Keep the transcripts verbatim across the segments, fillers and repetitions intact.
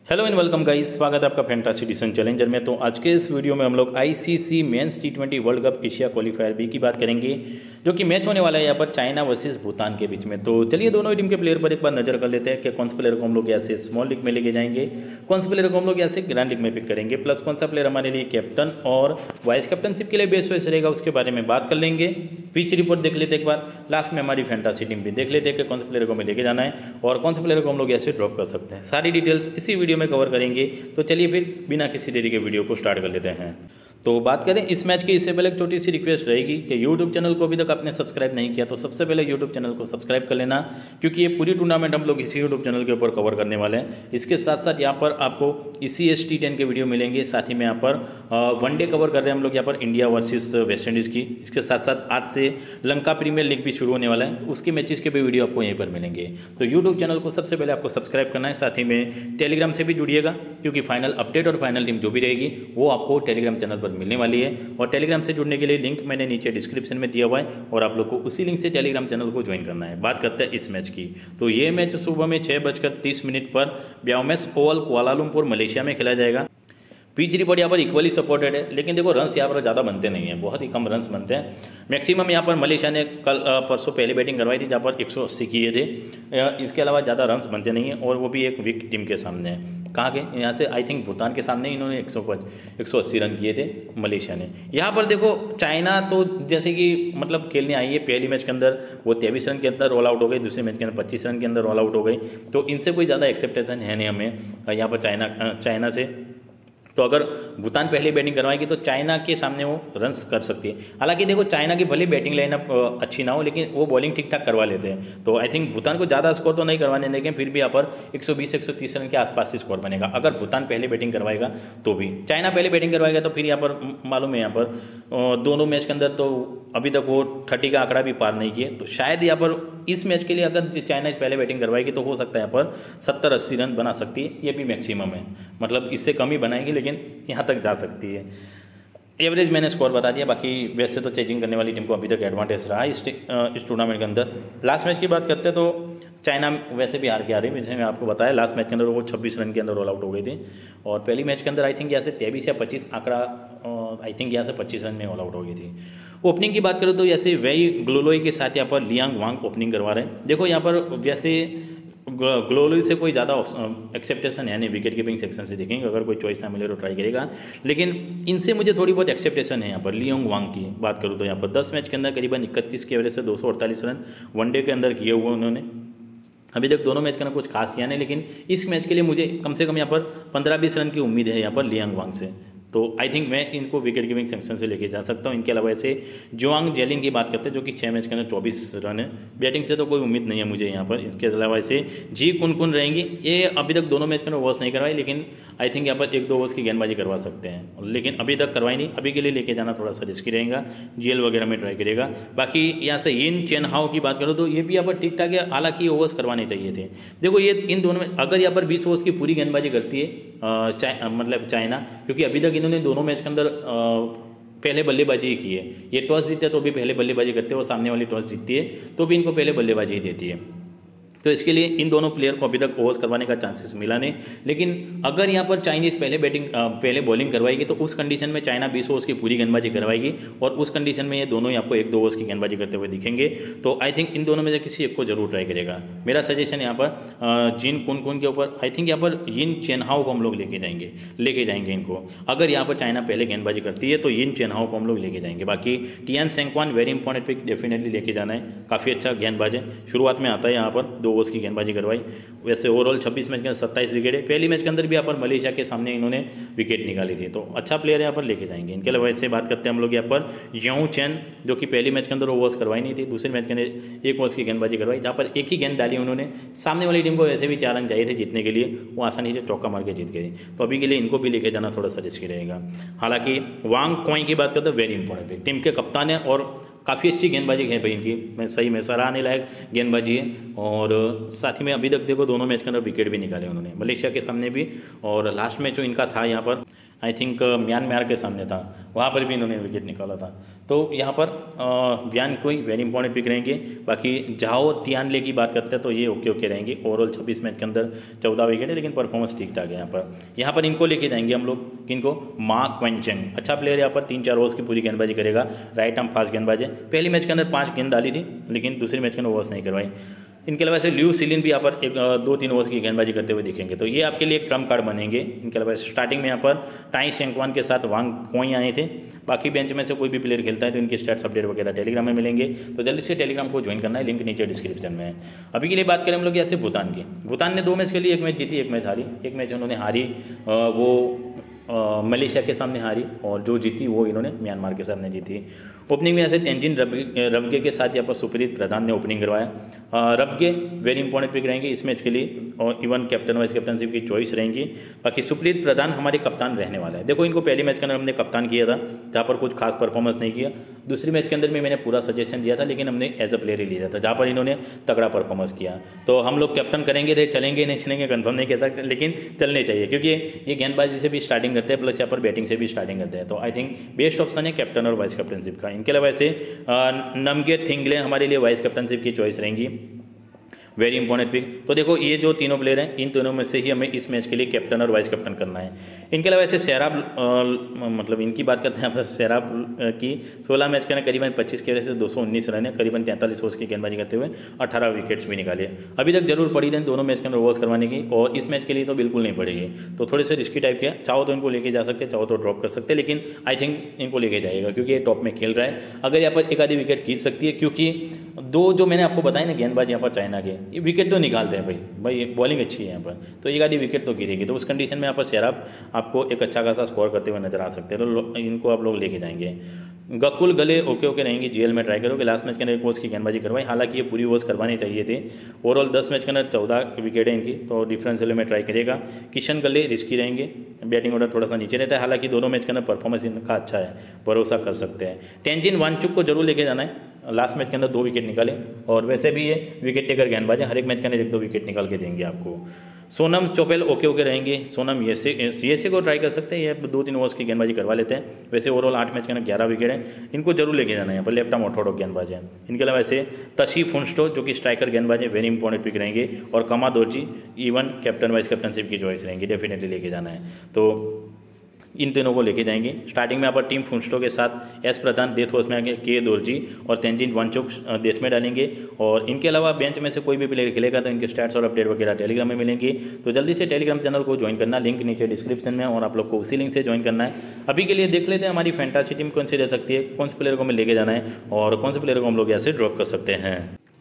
Hello and welcome guys, स्वागत है आपका फैंटासी डिसीजन चैलेंजर में। तो आज के इस वीडियो में हम लोग ICC men's T twenty World Cup Asia qualifier B की बात करेंगे, जो कि मैच होने वाला है यहाँ पर चाइना वर्सेस भूटान के बीच में। तो चलिए दोनों टीम के प्लेयर पर एक बार नजर कर लेते हैं कि कौन से प्लेयर को हम लोग यहाँ से स्मॉल लीग में लेके जाएंगे, कौन से प्लेयर को हम लोग यहाँ से ग्रैंड लीग में पिक करेंगे, प्लस कौन सा प्लेयर हमारे लिए कैप्टन और वाइस कैप्टनशिप के लिए बेस्ट चॉइस रहेगा, उसके बारे में बात कर लेंगे। पिच रिपोर्ट देख लेते एक बार, लास्ट में हमारी फैंटासी टीम भी देख लेते हैं कि कौन से प्लेयर को हमें लेके जाना है और कौन से प्लेयर को हम लोग ऐसे ड्रॉप कर सकते हैं। सारी डिटेल्स इसी वीडियो में कवर करेंगे। तो चलिए फिर बिना किसी देरी के वीडियो को स्टार्ट कर लेते हैं। तो बात करें इस मैच की, इससे पहले एक छोटी सी रिक्वेस्ट रहेगी कि यूट्यूब चैनल को अभी तक आपने सब्सक्राइब नहीं किया तो सबसे पहले यूट्यूब चैनल को सब्सक्राइब कर लेना, क्योंकि ये पूरी टूर्नामेंट हम लोग इसी यूट्यूब चैनल के ऊपर कवर करने वाले हैं। इसके साथ साथ यहाँ पर आपको इसी एस टी टेन के वीडियो मिलेंगे, साथ ही में यहाँ पर वनडे कवर कर रहे हैं हम लोग यहाँ पर इंडिया वर्सेस वेस्ट इंडीज़ की। इसके साथ साथ आज से लंका प्रीमियर लीग भी शुरू होने वाला है, तो उसके मैचेस के भी वीडियो आपको यहीं पर मिलेंगे। तो यूट्यूब चैनल को सबसे पहले आपको सब्सक्राइब करना है, साथ ही में टेलीग्राम से भी जुड़िएगा, क्योंकि फाइनल अपडेट और फाइनल टीम जो भी रहेगी वो आपको टेलीग्राम चैनल पर मिलने वाली है। और टेलीग्राम से जुड़ने के लिए लिंक मैंने नीचे डिस्क्रिप्शन में दिया हुआ है और आप लोग को उसी लिंक से टेलीग्राम चैनल को ज्वाइन करना है। बात करते हैं इस मैच की, तो ये मैच सुबह में छः बजकर तीस मिनट पर ब्याओमेस ओवल कुआलालंपुर मलेशिया में खेला जाएगा। पिच रिपोर्ट यहाँ पर इक्वली सपोर्टेड है, लेकिन देखो रन्स यहाँ पर ज़्यादा बनते नहीं हैं, बहुत ही कम रन्स बनते हैं। मैक्सिमम यहाँ पर मलेशिया ने कल परसों पहली बैटिंग करवाई थी जहाँ पर एक सौ अस्सी किए थे। इसके अलावा ज़्यादा रन्स बनते नहीं हैं और वो भी एक वीक टीम के सामने है। कहाँ के यहाँ से आई थिंक भूटान के सामने इन्होंने एक सौ एक सौ अस्सी रन किए थे मलेशिया ने। यहाँ पर देखो चाइना तो जैसे कि मतलब खेलने आई है, पहली मैच के अंदर वो तेईस रन के अंदर रोल आउट हो गई, दूसरे मैच के अंदर पच्चीस रन के अंदर रोल आउट हो गई। तो इनसे कोई ज़्यादा एक्सेप्टेशन है नहीं हमें यहाँ पर चाइना चाइना से। तो अगर भूटान पहले बैटिंग करवाएगी तो चाइना के सामने वो रन्स कर सकती है। हालांकि देखो चाइना की भले बैटिंग लाइनअप अच्छी ना हो, लेकिन वो बॉलिंग ठीक ठाक करवा लेते हैं। तो आई थिंक भूटान को ज़्यादा स्कोर तो नहीं करवाने देंगे, फिर भी यहाँ पर एक सौ बीस एक सौ तीस रन के आसपास ही स्कोर बनेगा अगर भूटान पहले बैटिंग करवाएगा तो भी। चाइना पहले बैटिंग करवाएगा तो फिर यहाँ पर मालूम है यहाँ पर दोनों मैच के अंदर तो अभी तक वो थर्टी का आंकड़ा भी पार नहीं किए। तो शायद यहाँ पर इस मैच के लिए अगर चाइना पहले बैटिंग करवाएगी तो हो सकता है यहाँ पर सत्तर अस्सी रन बना सकती है, ये भी मैक्सिमम है, मतलब इससे कम ही बनाएगी लेकिन यहाँ तक जा सकती है। एवरेज मैंने स्कोर बता दिया, बाकी वैसे तो चेजिंग करने वाली टीम को अभी तक एडवांटेज रहा है इस इस टूर्नामेंट के अंदर। लास्ट मैच की बात करते हैं तो चाइना वैसे भी हार के आ रही है, जैसे मैं आपको बताया लास्ट मैच के अंदर वो छब्बीस रन के अंदर रोल आउट हो गई थी और पहली मैच के अंदर आई थिंक यहाँ से तेईस या पच्चीस आंकड़ा आई थिंक यहाँ से पच्चीस रन में ऑल आउट हो गई थी। ओपनिंग की बात करूँ तो जैसे वही ग्लोलोई के साथ यहाँ पर लियांग वांग ओपनिंग करवा रहे हैं। देखो यहाँ पर वैसे ग्लोलोई से कोई ज़्यादा एक्सेप्टेशन है नहीं, विकेट कीपिंग सेक्शन से देखेंगे, अगर कोई चॉइस ना मिले तो ट्राई करेगा, लेकिन इनसे मुझे थोड़ी बहुत एक्सेप्टेशन है। यहाँ पर लियांग वांग की बात करूँ तो यहाँ पर दस मैच के अंदर करीबन इकतीस के एवरेज से दो सौ अड़तालीस रन वनडे के अंदर किए हुए उन्होंने। अभी तक दोनों मैच के अंदर कुछ खास किया नहीं, लेकिन इस मैच के लिए मुझे कम से कम यहाँ पर पंद्रह बीस रन की उम्मीद है यहाँ पर लियांग वांग से। तो आई थिंक मैं इनको विकेट कीपिंग सेक्शन से लेके जा सकता हूँ। इनके अलावा ऐसे जुआंग जेलिन की बात करते हैं जो कि छः मैच के अंदर चौबीस रन है, बैटिंग से तो कोई उम्मीद नहीं है मुझे यहाँ पर। इसके अलावा ऐसे जी कुन कुन रहेंगी, ये अभी तक दोनों मैच के अंदर ओवर्स नहीं करवाई, लेकिन आई थिंक यहाँ पर एक दो ओवर्स की गेंदबाजी करवा सकते हैं, लेकिन अभी तक करवाई नहीं। अभी के लिए लेके जाना थोड़ा सा रिस्की रहेगा, जीएल वगैरह में ट्राई करेगा। बाकी यहाँ से यिन चेन हाओ की बात करो तो ये भी यहाँ पर ठीक ठाक है, हालांकि ओवर्स करवाने चाहिए थे। देखो ये इन दोनों में अगर यहाँ पर बीस ओवर्स की पूरी गेंदबाजी करती है चाइ, मतलब चाइना, क्योंकि अभी तक इन्होंने दोनों मैच के अंदर पहले बल्लेबाजी ही की है। ये टॉस जीते तो भी पहले बल्लेबाजी करते हैं, वो सामने वाली टॉस जीतती है तो भी इनको पहले बल्लेबाजी ही देती है। तो इसके लिए इन दोनों प्लेयर को अभी तक ओवर्स करवाने का चांसेस मिला नहीं, लेकिन अगर यहाँ पर चाइनीज पहले बैटिंग पहले बॉलिंग करवाएगी तो उस कंडीशन में चाइना बीस ओवर्स की पूरी गेंदबाजी करवाएगी और उस कंडीशन में ये दोनों ही आपको एक दो ओवर्स की गेंदबाजी करते हुए दिखेंगे। तो आई थिंक इन दोनों में से किसी एक को जरूर ट्राई करेगा। मेरा सजेशन यहाँ पर जिन कुन कुन के ऊपर आई थिंक यहाँ पर यिन चेनहाओ को हम लोग लेके जाएंगे लेके जाएंगे इनको। अगर यहाँ पर चाइना पहले गेंदबाजी करती है तो यिन चेनहाओ को हम लोग लेके जाएंगे। बाकी टियान सेंगक्वान वेरी इंपॉर्टेंट पिक डेफिनेटली लेके जाना है, काफ़ी अच्छा गेंदबाज है, शुरुआत में आता है यहाँ पर दो ओवर्स की गेंदबाजी करवाई। वैसे ओवरऑल छब्बीस मैच के अंदर सत्ताईस विकेट है, पहली मैच के अंदर भी यहाँ पर मलेशिया के सामने इन्होंने विकेट निकाली थी, तो अच्छा प्लेयर यहाँ पर लेके जाएंगे। इनके अलावा वैसे बात करते हैं हम लोग यहाँ पर यांग चेन, जो कि पहली मैच के अंदर ओवर्स करवाई नहीं थी, दूसरे मैच के अंदर एक ओवर्स की गेंदबाजी करवाई जहाँ पर एक ही गेंद डाली उन्होंने। सामने वाली टीम को वैसे भी चार रन चाहिए थे जीतने के लिए, वो आसानी से चौका मार के जीत गए। तो अभी के लिए इनको भी लेके जाना थोड़ा सा रिस्की रहेगा। हालांकि वांग क्वाई की बात करते हैं वेरी इंपॉर्टेंट है, टीम के कप्तान है और काफ़ी अच्छी गेंदबाजी है भाई इनकी, मैं सही में सराहने लायक गेंदबाजी है। और साथ ही में अभी तक देखो दोनों मैच के अंदर विकेट भी निकाले उन्होंने, मलेशिया के सामने भी और लास्ट मैच जो इनका था यहाँ पर आई थिंक म्यांमार के सामने था, वहाँ पर भी इन्होंने विकेट निकाला था। तो यहाँ पर व्यान कोई वेरी इंपॉर्टेंट पिक रहेंगे। बाकी जाओ तियानले की बात करते हैं तो ये ओके ओके रहेंगे। ओवरऑल छब्बीस मैच के अंदर चौदह विकेट है, लेकिन परफॉर्मेंस ठीक ठाक है यहाँ पर। यहाँ पर इनको लेके जाएंगे हम लोग, किनको, मा क्वेंचेंग, अच्छा प्लेयर यहाँ पर, तीन चार ओवर्स की पूरी गेंदबाजी करेगा, राइट आर्म फास्ट गेंदबाजी है। पहली मैच के अंदर पाँच गेंद डाली थी, लेकिन दूसरी मैच के अंदर ओवर्स नहीं करवाई। इनके अलावा से ल्यू सीलिन भी यहाँ पर एक दो तीन ओवर्स की गेंदबाजी करते हुए दिखेंगे, तो ये आपके लिए एक ट्रम्प कार्ड बनेंगे। इनके अलावा स्टार्टिंग में यहाँ पर टाई शेंकवान के साथ वांग कोई आए थे। बाकी बेंच में से कोई भी प्लेयर खेलता है तो इनके स्टैट्स अपडेट वगैरह टेलीग्राम में मिलेंगे, तो जल्दी से टेलीग्राम को ज्वाइन करना है, लिंक नीचे डिस्क्रिप्शन में है। अभी के लिए बात करें हम लोग यहाँ से भूटान की। भूटान ने दो मैच के लिए, एक मैच जीती एक मैच हारी। एक मैच उन्होंने हारी, वो मलेशिया के सामने हारी, और जो जीती वो इन्होंने म्यांमार के सामने जीती। ओपनिंग में ऐसे तेंजिन रबगे रबगे के साथ यहाँ पर सुप्रीत प्रधान ने ओपनिंग करवाया। रबगे वेरी इंपॉर्टेंट पिक रहेंगे इस मैच के लिए, और इवन कैप्टन वाइस कैप्टनशिप की चॉइस रहेंगी। बाकी सुप्रीत प्रधान हमारे कप्तान रहने वाला है। देखो, इनको पहली मैच के अंदर हमने कप्तान किया था, जहाँ पर कुछ खास परफॉर्मेंस नहीं किया। दूसरी मैच के अंदर में मैंने पूरा सजेशन दिया था, लेकिन हमने एज अ प्लेयर ही लिया था, जहाँ पर इन्होंने तगड़ा परफॉर्मेंस किया। तो हम लोग कैप्टन करेंगे थे, चलेंगे नहीं चलेंगे कन्फर्म नहीं कह सकते, लेकिन चलने चाहिए, क्योंकि ये गेंदबाजी से भी स्टार्टिंग करते हैं, प्लस यहाँ पर बैटिंग से भी स्टार्टिंग करते हैं। तो आई थिंक बेस्ट ऑप्शन है कैप्टन और वाइस कैप्टनशिप का। इनके अलावा ऐसे नमगे थिंगले हमारे लिए वाइस कैप्टनशिप की चॉइस रहेंगी, वेरी इंपॉर्टेंट पिक। तो देखो, ये जो तीनों प्लेयर हैं, इन तीनों में से ही हमें इस मैच के लिए कैप्टन और वाइस कैप्टन करना है। इनके अलावा ऐसे सैराब, मतलब इनकी बात करते हैं यहाँ पर सैराब की, सोलह मैच के अंदर करीबन पच्चीस के वजह से दो सौ उन्नीस रन है, करीबन तैंतालीस ओवर्स की गेंदबाजी करते हुए अठारह विकेट्स भी निकाले। अभी तक जरूर पड़ी रही दोनों मैच के अंदर ओवर्स करवाने की, और इस मैच के लिए तो बिल्कुल नहीं पड़ेगी। तो थोड़े से रिस्की टाइप के, चाहो तो इनको लेके जा सकते, चाहो तो ड्रॉप कर सकते, लेकिन आई थिंक इनको लेके जाएगा, क्योंकि ये टॉप में खेल रहा है। अगर यहाँ पर एक आधी विकेट खींच सकती है, क्योंकि दो जो मैंने आपको बताया ना गेंदबाज यहाँ पर चाइना के, ये विकेट तो निकालते हैं भाई भाई बॉलिंग अच्छी है यहाँ पर, तो एक आधी विकेट तो गिरेगी। तो उस कंडीशन में यहाँ पर सैराब आपको एक अच्छा खासा स्कोर करते हुए नजर आ सकते हैं, तो इनको आप लोग लेके जाएंगे। गकुल गले ओके ओके रहेंगी, जीएल में ट्राई करोगे। लास्ट मैच के अंदर एक ओवर्स की गेंदबाजी करवाई, हालांकि ये पूरी ओवर्स करवानी चाहिए थी। ओवरऑल दस मैच के अंदर चौदह विकेट है इनकी, तो डिफरेंशियल में ट्राई करेगा। किशन गले रिस्की रहेंगे, बैटिंग ऑर्डर थोड़ा सा नीचे रहता है, हालांकि दोनों मैच के अंदर परफॉर्मेंस इनका अच्छा है, भरोसा कर सकते हैं। तेंजिन वांगचुक को जरूर लेके जाना है, लास्ट मैच के अंदर दो विकेट निकाले, और वैसे भी ये विकेट टेकर गेंदबाज है, हर एक मैच के अंदर एक दो विकेट निकाल के देंगे आपको। सोनम चोपेल ओके ओके रहेंगे। सोनम येसे येसे को ट्राई कर सकते हैं, ये दो तीन ओवर्स की गेंदबाजी करवा लेते हैं। वैसे ओवरऑल आठ मैच के अंदर ग्यारह विकेट है, इनको जरूर लेके जाना है यहाँ पर, लेफ्ट आर्म ऑर्थोडॉक्स गेंदबाज है। इनके अलावा ऐसे तशी फुंस्टो जो कि स्ट्राइकर गेंदबाज है, वेरी इंपॉर्टेंट पिक रहेंगे, और Kama Dorji even captain vice captaincy की चॉइस रहेंगी, डेफिनेटली लेके जाना है। तो इन तीनों को लेके जाएंगे। स्टार्टिंग में यहाँ पर टीम फुंस्टो के साथ एस प्रधान डेथ ओवर्स में आगे के दोर्जी और तेंजिन वांगचुक डेथ में डालेंगे, और इनके अलावा बेंच में से कोई भी प्लेयर खेलेगा तो इनके स्टैट्स और अपडेट वगैरह टेलीग्राम में मिलेंगे। तो जल्दी से टेलीग्राम चैनल को ज्वाइन करना, लिंक नीचे डिस्क्रिप्शन में, और आप लोग को उसी लिंक से ज्वाइन करना है। अभी के लिए देख लेते हैं हमारी फैंटासी टीम कौन सी रह सकती है, कौन से प्लेयर को हमें लेके जाना है, और कौन से प्लेयर को हम लोग यहाँ से ड्रॉप कर सकते हैं।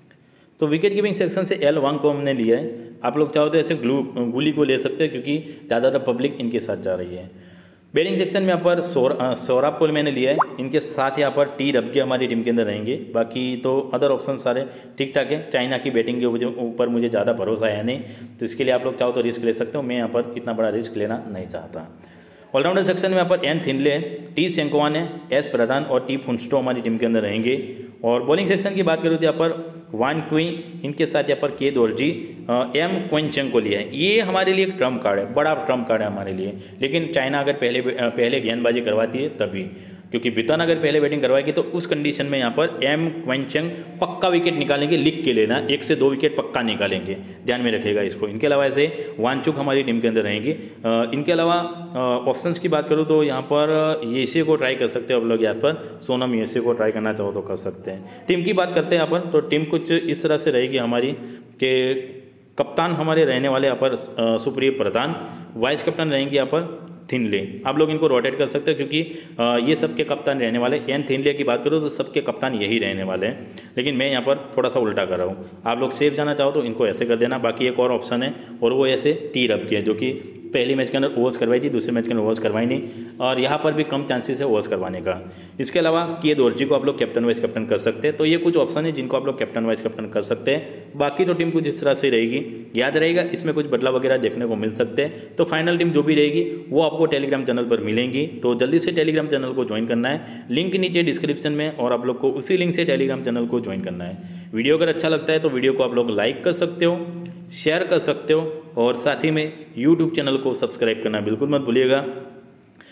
तो विकेट कीपिंग सेक्शन से एल वांग को हमने लिया है। आप लोग चाहो तो ऐसे ग्लू गुली को ले सकते हैं, क्योंकि ज़्यादातर पब्लिक इनके साथ जा रही है। बैटिंग सेक्शन में यहाँ पर सौर सौरभ को मैंने लिया है, इनके साथ यहाँ पर टी रबगे हमारी टीम के अंदर रहेंगे। बाकी तो अदर ऑप्शन सारे ठीक ठाक है। चाइना की बैटिंग के ऊपर मुझे ज़्यादा भरोसा है नहीं, तो इसके लिए आप लोग चाहो तो रिस्क ले सकते हो, मैं यहाँ पर इतना बड़ा रिस्क लेना नहीं चाहता। ऑलराउंडर सेक्शन में यहाँ पर एन थिनले है, टी सेंकवान है, एस प्रधान और टी फुंस्टो हमारी टीम के अंदर रहेंगे। और बॉलिंग सेक्शन की बात करूँ तो यहाँ पर वान क्वी, इनके साथ यहाँ पर के दोर्जी, एम क्वेंचेंग को लिया है। ये हमारे लिए एक ट्रम्प कार्ड है, बड़ा ट्रम्प कार्ड है हमारे लिए, लेकिन चाइना अगर पहले पहले गेंदबाजी करवाती है तभी, क्योंकि ब्रिटेन अगर पहले बैटिंग करवाएगी तो उस कंडीशन में यहाँ पर एम क्वेंचेंग पक्का विकेट निकालेंगे, लिख के लेना, एक से दो विकेट पक्का निकालेंगे, ध्यान में रखेगा इसको। इनके अलावा ऐसे वांगचुक हमारी टीम के अंदर रहेंगी। इनके अलावा ऑप्शंस की बात करूँ तो यहाँ पर येसे को ट्राई कर सकते हो आप लोग, यहाँ पर सोनम येसे को ट्राई करना चाहो तो कर सकते हैं। टीम की बात करते हैं यहाँ पर, तो टीम कुछ इस तरह से रहेगी हमारी कि कप्तान हमारे रहने वाले यहाँ पर सुप्रिय प्रधान, वाइस कैप्टन रहेंगे यहाँ पर थिनले। आप लोग इनको रोटेट कर सकते हो, क्योंकि ये सबके कप्तान रहने वाले। एन थिनले की बात करो तो सबके कप्तान यही रहने वाले हैं, लेकिन मैं यहाँ पर थोड़ा सा उल्टा कर रहा हूँ। आप लोग सेफ जाना चाहो तो इनको ऐसे कर देना। बाकी एक और ऑप्शन है, और वो ऐसे टी रब की है, जो कि पहली मैच के अंदर ओवर्स करवाई थी, दूसरे मैच के अंदर ओवर्स करवाई नहीं, और यहाँ पर भी कम चांसेस है ओवर्स करवाने का। इसके अलावा के दोर्जी को आप लोग कैप्टन वाइस कैप्टन कर सकते हैं। तो ये कुछ ऑप्शन है जिनको आप लोग कैप्टन वाइस कैप्टन कर सकते हैं। बाकी तो टीम कुछ इस तरह से रहेगी, याद रहेगा, इसमें कुछ बदलाव वगैरह देखने को मिल सकते हैं। तो फाइनल टीम जो भी रहेगी वो आपको टेलीग्राम चैनल पर मिलेंगी, तो जल्दी से टेलीग्राम चैनल को ज्वाइन करना है, लिंक नीचे डिस्क्रिप्शन में, और आप लोग को उसी लिंक से टेलीग्राम चैनल को ज्वाइन करना है। वीडियो अगर अच्छा लगता है तो वीडियो को आप लोग लाइक कर सकते हो, शेयर कर सकते हो, और साथ ही में यूट्यूब चैनल को सब्सक्राइब करना बिल्कुल मत भूलिएगा,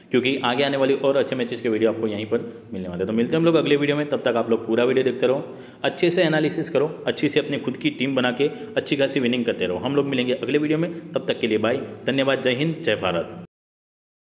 क्योंकि आगे आने वाली और अच्छे मैचेस के वीडियो आपको यहीं पर मिलने वाले हैं। तो मिलते हैं हम लोग अगले वीडियो में, तब तक आप लोग पूरा वीडियो देखते रहो, अच्छे से एनालिसिस करो, अच्छी से अपनी खुद की टीम बना के अच्छी खासी विनिंग करते रहो। हम लोग मिलेंगे अगले वीडियो में, तब तक के लिए बाय, धन्यवाद, जय हिंद, जय भारत।